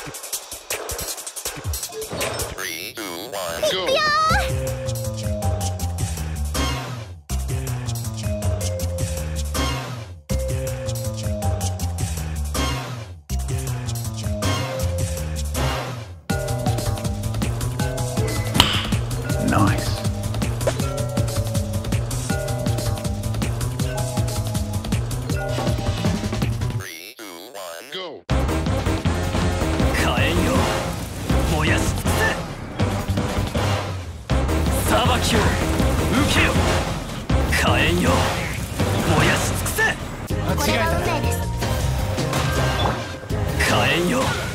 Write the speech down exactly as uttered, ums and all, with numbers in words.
Three, two, one, いく go! よー。ナイス。 Three, two, one, go! 火炎よ燃やし尽くせ。裁きを受けよ。火炎よ燃やし尽くせ。 これが運命です。 火炎よ